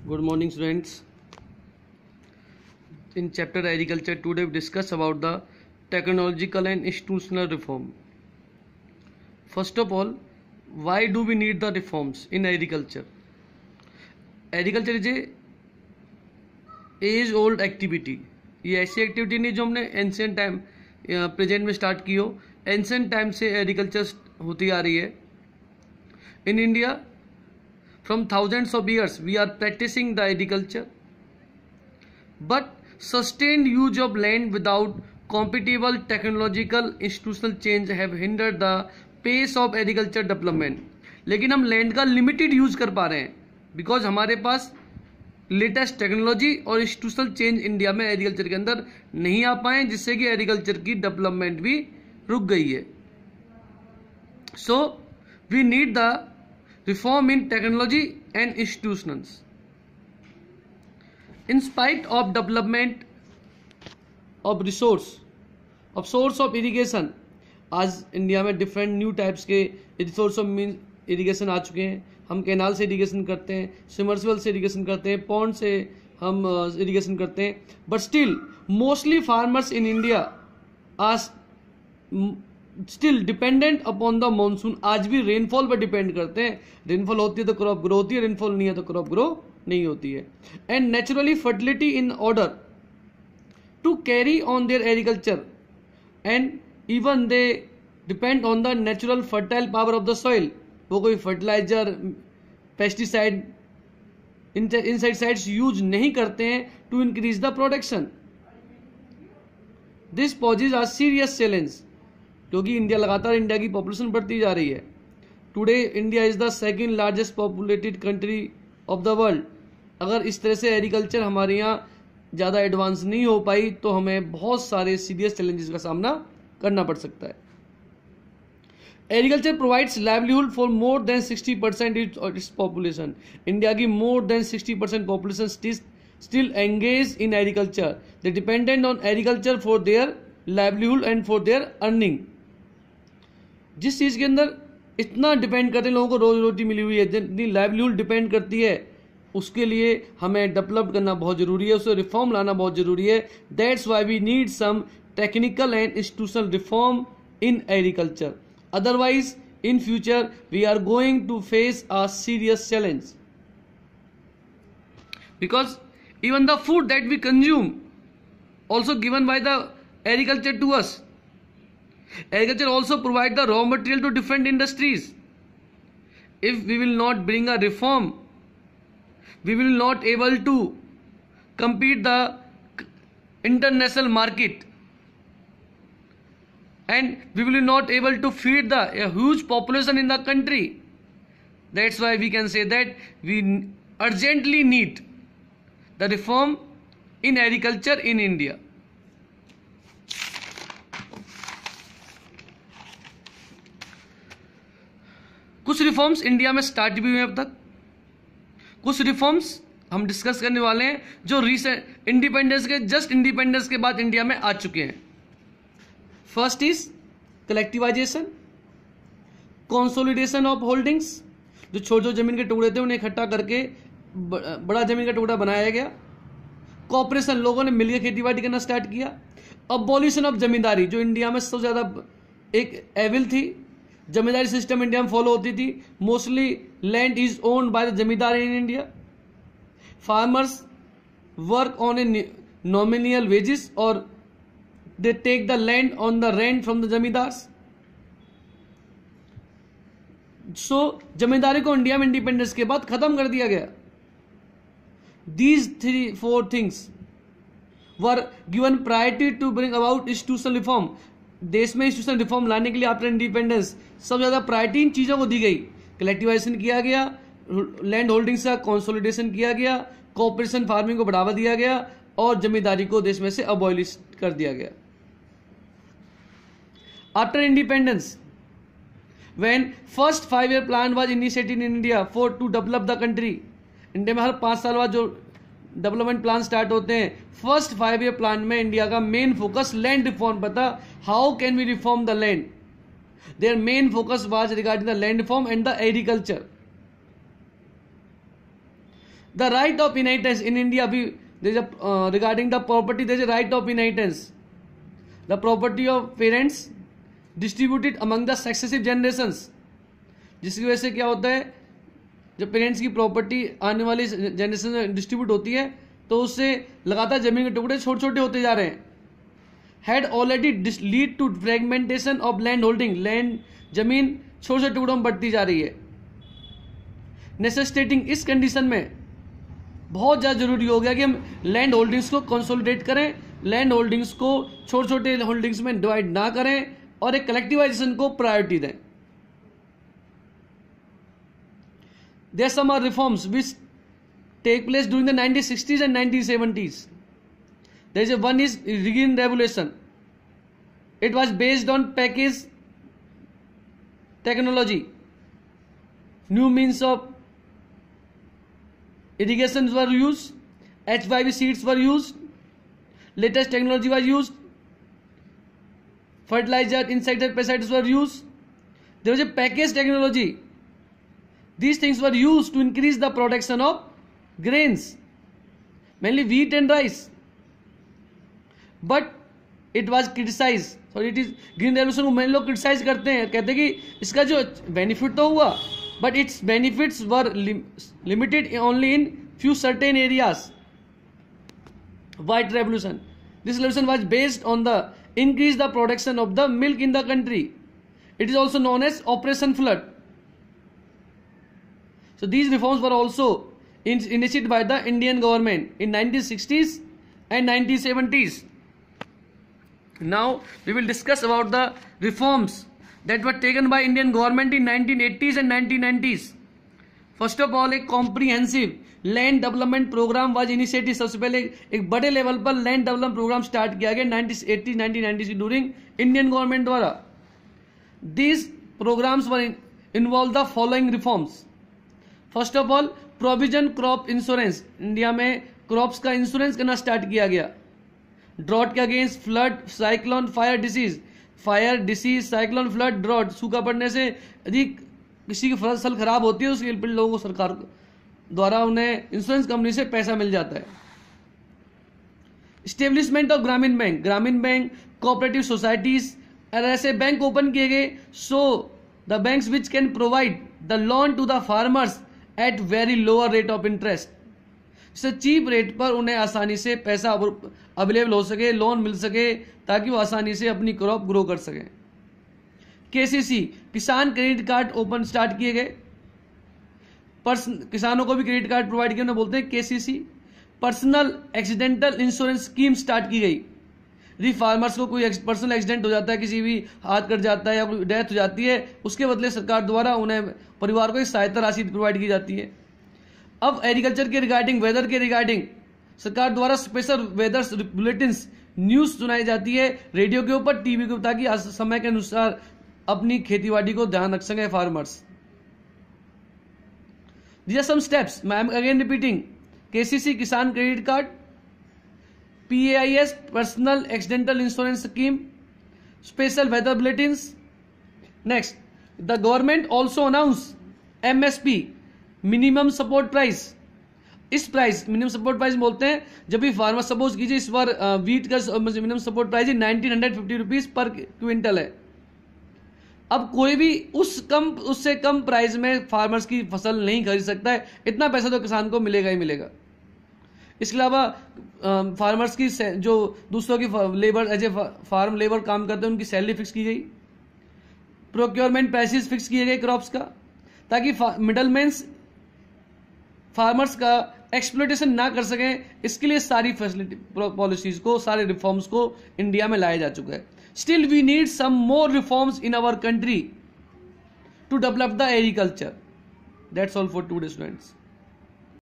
Good morning, students. In chapter agriculture, today we discuss about the technological and institutional reform. First of all, why do we need the reforms in agriculture? Agriculture is a age-old activity. ये ऐसी activity नहीं जो हमने ancient time present में start की हो. Ancient time से agriculture होती आ रही है. In India, from thousands of years, we are practicing the agriculture. But sustained use of land without compatible technological institutional change have hindered the pace of agriculture development. लेकिन हम land का limited use कर पा रहे हैं because हमारे पास latest technology और इंस्टीट्यूशनल चेंज इंडिया में एग्रीकल्चर के अंदर नहीं आ पाए, जिससे कि एग्रीकल्चर की डेवलपमेंट भी रुक गई है. So we need the reform in technology and institutions. In spite of development of source of irrigation, आज इंडिया में डिफरेंट न्यू टाइप्स के सोर्स ऑफ इरिगेशन आ चुके हैं. हम कैनाल से इरिगेशन करते हैं, सबमर्सिबल से इरिगेशन करते हैं, पॉन्ड से हम इरिगेशन करते हैं. But still mostly farmers in India are still dependent upon the monsoon. आज भी रेनफॉल पर डिपेंड करते हैं. रेनफॉल होती है तो क्रॉप ग्रो होती है, रेनफॉल नहीं है तो क्रॉप ग्रो नहीं होती है. And naturally fertility in order to carry on their agriculture and even they depend on the natural fertile power of the soil. वो कोई फर्टिलाइजर, पेस्टिसाइड, इंसेक्टिसाइड्स यूज नहीं करते हैं to increase the production. This poses are serious challenge, क्योंकि India की population बढ़ती जा रही है. Today India is the second largest populated country of the world. अगर इस तरह से एग्रीकल्चर हमारे यहाँ ज़्यादा एडवांस नहीं हो पाई तो हमें बहुत सारे सीरियस चैलेंजेस का सामना करना पड़ सकता है. Agriculture provides livelihood for more than 60% its population. India की more than 60% population still engage in agriculture. They dependent on agriculture for their livelihood and for their earning. जिस चीज़ के अंदर इतना डिपेंड करते हैं, लोगों को रोजी रोटी मिली हुई है, जितनी लाइवलीहुड डिपेंड करती है, उसके लिए हमें डेवलप करना बहुत जरूरी है, उसे रिफॉर्म लाना बहुत जरूरी है. That's why we need some technical and institutional reform in agriculture. Otherwise in future we are going to face a serious challenge, because even the food that we consume also given by the agriculture to us. Agriculture also provide the raw material to different industries. If we will not bring a reform, we will not able to compete the international market, and we will not able to feed a huge population in the country. That's why we can say that we urgently need the reform in agriculture in India. कुछ reforms India में start भी हुए अब तक. कुछ reforms हम discuss करने वाले हैं जो रीसेंट इंडिपेंडेंस के बाद इंडिया में आ चुके हैं. First is collectivisation, consolidation of holdings. जो छोटे जमीन के टुकड़े थे उन्हें इकट्ठा करके बड़ा जमीन का टुकड़ा बनाया गया. कॉपरेशन, लोगों ने मिलकर खेतीबाड़ी करना स्टार्ट किया. अबॉलिशन ऑफ जमींदारी, जो इंडिया में सबसे ज्यादा एक एविल थी. जमींदारी सिस्टम इंडिया में फॉलो होती थी. Mostly land is owned by the zamindar in India. Farmers work on a nominal wages और they take the land on the rent from the zamindars. So zamindari को इंडिया में इंडिपेंडेंस के बाद खत्म कर दिया गया. These 3-4 things were given priority to bring about institutional reform. देश में इंस्टीट्यूशनल रिफॉर्म लाने के लिए आफ्टर इंडिपेंडेंस सबसे ज्यादा प्रायोरिटी इन चीजों को दी गई. कलेक्टिवाइजेशन किया गया, लैंड होल्डिंग्स का कंसोलिडेशन किया गया, कोऑपरेशन फार्मिंग को बढ़ावा दिया गया और जमींदारी को देश में से अबॉलिश कर दिया गया. After independence, when first 5-year plan was initiated in India for to develop the country. India में हर 5 साल बाद जो डेवलपमेंट प्लान स्टार्ट होते हैं, फर्स्ट 5-year प्लान में इंडिया का मेन फोकस लैंड रिफॉर्म पर था. How can we reform the land? Their main focus was regarding the land reform and the agriculture. The right of inheritance in India, अभी regarding the property there is right of inheritance, the property of parents distributed among the successive generations, जिसकी वजह से क्या होता है, जब parents की property आने वाली जनरेशन में डिस्ट्रीब्यूट होती है तो उससे लगातार जमीन के टुकड़े छोटे छोटे होते जा रहे हैं. Had already lead to fragmentation of land holding, land जमीन छोटे छोटे टुकड़ों में बढ़ती जा रही है. नेसेसिटेटिंग, इस कंडीशन में बहुत ज़्यादा जरूरी हो गया कि हम लैंड होल्डिंग्स को कंसोलिडेट करें, लैंड होल्डिंग्स को छोटे छोटे होल्डिंग्स में डिवाइड ना करें और एक कलेक्टिवाइजेशन को प्रायोरिटी दें. There are some reforms which take place during the 1960s and 1970s. There is one is Green Revolution. It was based on package technology. New means of irrigation were used. H5 seeds were used. Latest technology was used. Fertilizer, insecticide, pesticides were used. There was a package technology. These things were used to increase the production of grains, mainly wheat and rice. But it was criticized. So it is green revolution को मैंने लोग criticise करते हैं, कहते हैं कि इसका जो बेनिफिट तो हुआ but its benefits were limited only in few certain areas. White revolution. This revolution was based on the increase the production of the milk in the country. It is also known as Operation Flood. So these reforms were also initiated by the Indian government in 1960s and 1970s. Now we will discuss about the reforms that were taken by Indian government in 1980s and 1990s. First of all, एक comprehensive land development programme was initiative. सबसे पहले एक बड़े level पर land development programme start किया गया 1980-1990 during Indian government द्वारा. These programmes were involve the following reforms. First of all, provision crop insurance. India में क्रॉप्स का इंश्योरेंस करना स्टार्ट किया गया. ड्रॉट के against, flood, cyclone, fire disease. Fire disease, cyclone, flood, drought, सूखा पड़ने से यदि किसी की फसल खराब होती है उसके लिए लोगों को सरकार द्वारा उन्हें इंश्योरेंस कंपनी से पैसा मिल जाता है. Establishment of Gramin bank. Gramin bank, cooperative societies और ऐसे बैंक ओपन किए गए so the banks which can provide the loan to the farmers at very lower rate of interest. इससे चीप रेट पर उन्हें आसानी से पैसा अवेलेबल हो सके, लोन मिल सके ताकि वो आसानी से अपनी क्रॉप ग्रो कर सकें. केसीसी, किसान क्रेडिट कार्ड ओपन स्टार्ट किए गए. किसानों को भी क्रेडिट कार्ड प्रोवाइड किया, उन्हें बोलते हैं KCC. Personal accidental insurance scheme start की गई. यदि फार्मर्स को कोई पर्सनल एक्सीडेंट हो जाता है, किसी भी हाथ कट जाता है या कोई डेथ हो जाती है, उसके बदले सरकार द्वारा उन्हें परिवार को एक सहायता राशि प्रोवाइड की जाती है. अब एग्रीकल्चर के रिगार्डिंग, वेदर के रिगार्डिंग सरकार द्वारा स्पेशल वेदर बुलेटिन्स, न्यूज सुनाई जाती है रेडियो के ऊपर, टीवी के ऊपर, ताकि समय के अनुसार अपनी खेतीबाड़ी को ध्यान रख सके farmers. These are some steps. I am again repeating. KCC, Kisan Credit Card. PAIS, Personal Accidental Insurance Scheme. Special Weather Bulletins. Next, the government also announced MSP, Minimum Support Price. इस प्राइस, मिनिमम सपोर्ट प्राइस बोलते हैं जब भी farmer, suppose कीजिए इस बार wheat का minimum support price 1950 rupees per quintal है. अब कोई भी उससे कम प्राइस में फार्मर्स की फसल नहीं खरीद सकता है. इतना पैसा तो किसान को मिलेगा ही मिलेगा. इसके अलावा फार्मर्स की जो दूसरों की labour as a farm labour काम करते हैं उनकी सैलरी फिक्स की गई. प्रोक्योरमेंट प्राइसेस फिक्स किए गए क्रॉप्स का, ताकि मिडलमैन्स फार्मर्स का एक्सप्लॉयटेशन ना कर सकें. इसके लिए सारी फैसिलिटी पॉलिसीज को, सारे रिफॉर्म्स को इंडिया में लाया जा चुका है. Still we need some more reforms in our country to develop the agriculture. That's all for today, students.